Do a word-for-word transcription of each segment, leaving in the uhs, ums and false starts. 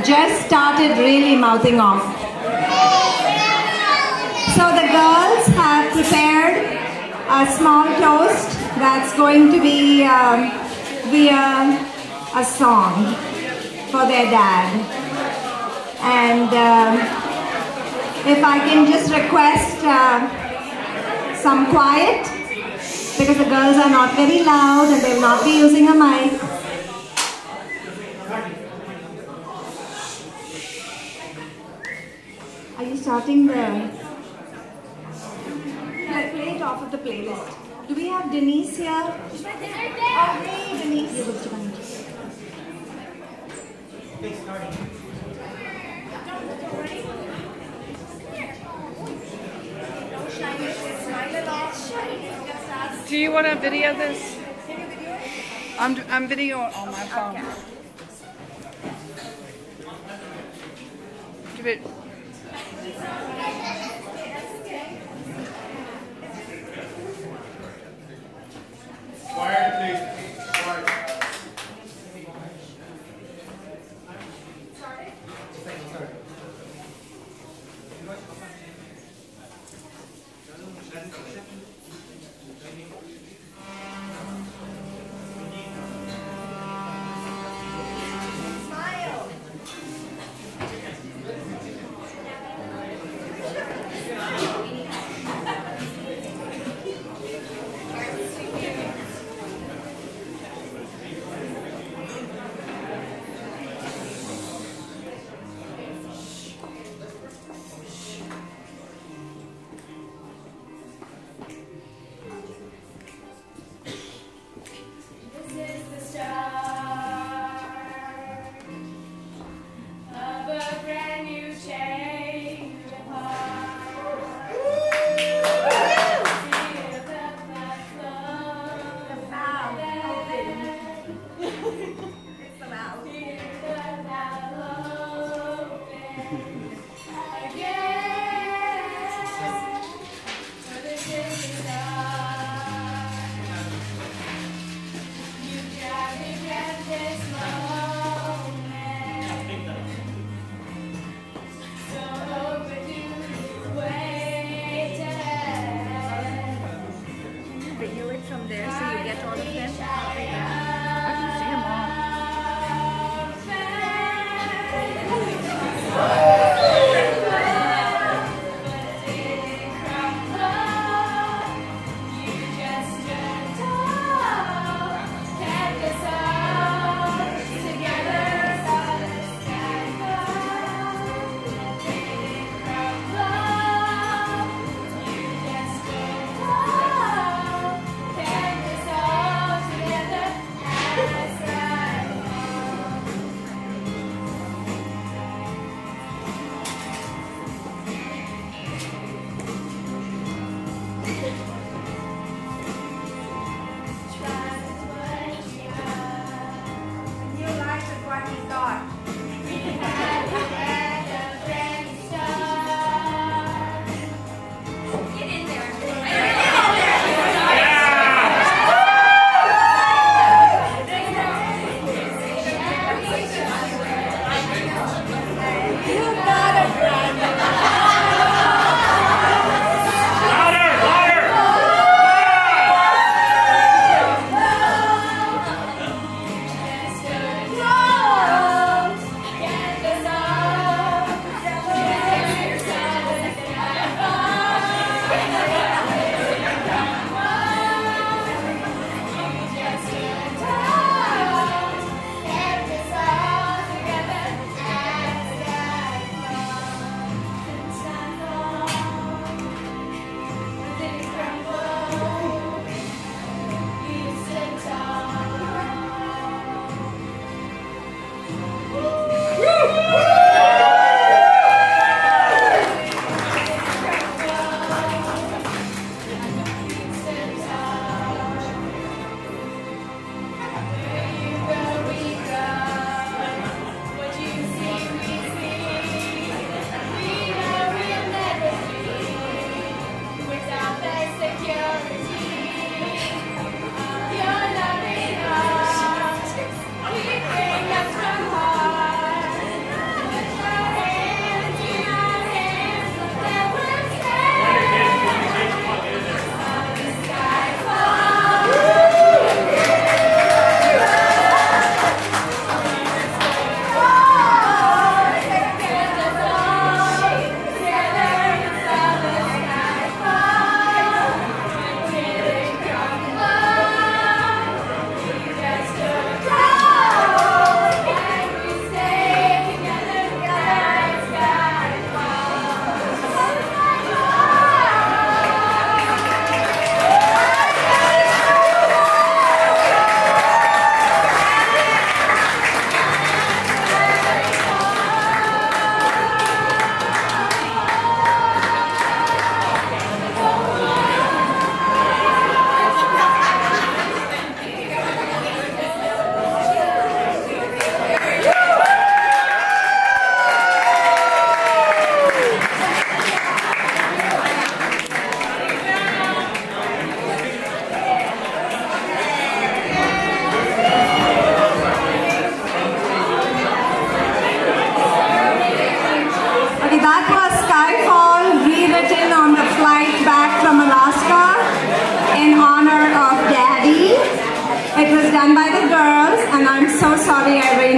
just started really mouthing off. So the girls have prepared a small toast that's going to be um, via a song for their dad. And um, if I can just request uh, some quiet, because the girls are not very loud and they will not be using a mic. Are you starting the... Play it off of the playlist. Do we have Denise here? Oh, hey, Denise. Do you want to video this? I'm, I'm videoing on my phone. Okay. Give it. Quiet, please. Quiet. From there so you get all of them. I can see them all.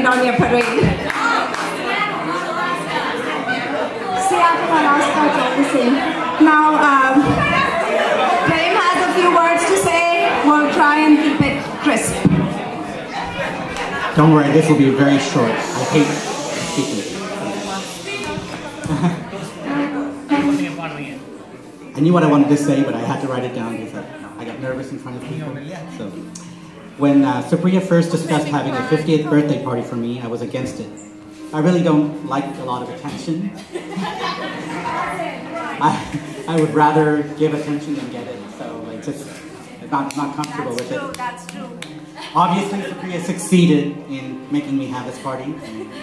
rained on your parade. Seattle, Alaska, it's all the same. Now, um, Prem has a few words to say. We'll try and keep it crisp. Don't worry, this will be very short. I hate speaking. I knew what I wanted to say, but I had to write it down because I, I got nervous in front of people. So, when uh, Supriya first discussed having a fiftieth birthday party for me, I was against it. I really don't like a lot of attention. I, I would rather give attention than get it, so it's just I'm not, not comfortable That's with true, it. that's true. Obviously, Supriya succeeded in making me have this party.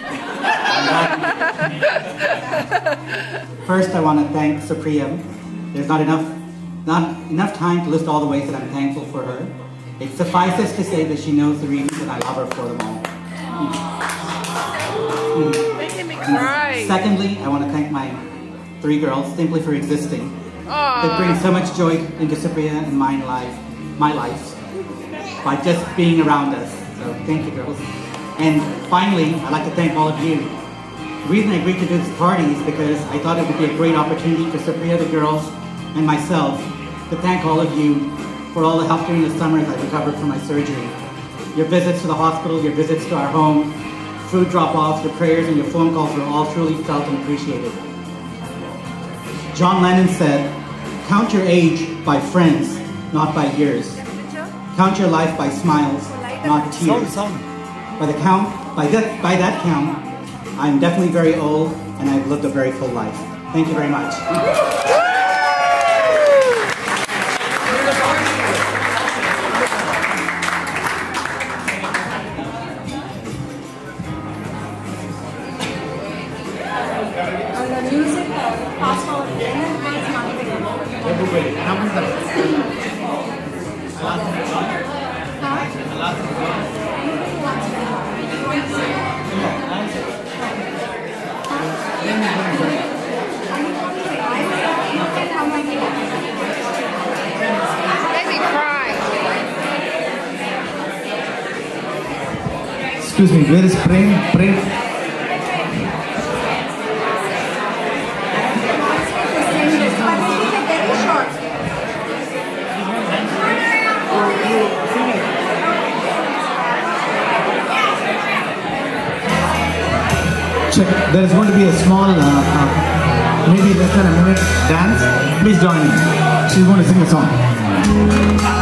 First, I want to thank Supriya. There's not enough, not enough time to list all the ways that I'm thankful for her. It suffices to say that she knows the reasons that I love her for them all. Mm. Making me cry. Secondly, I want to thank my three girls simply for existing. Aww. They bring so much joy into Supriya and my life, my life, by just being around us. So thank you, girls. And finally, I'd like to thank all of you. The reason I agreed to do this party is because I thought it would be a great opportunity for Supriya, the girls, and myself to thank all of you for all the help during the summer as I recovered from my surgery. Your visits to the hospital, your visits to our home, food drop-offs, your prayers, and your phone calls were all truly felt and appreciated. John Lennon said, "Count your age by friends, not by years. Count your life by smiles, not tears." By the count, by that, by that count, I'm definitely very old, and I've lived a very full life. Thank you very much. On the music, fast forward, Made me cry. Excuse me, where is Prem? Prem? Check. There is going to be a small, uh, uh, maybe less than a minute dance. Please join me. She's going to sing a song.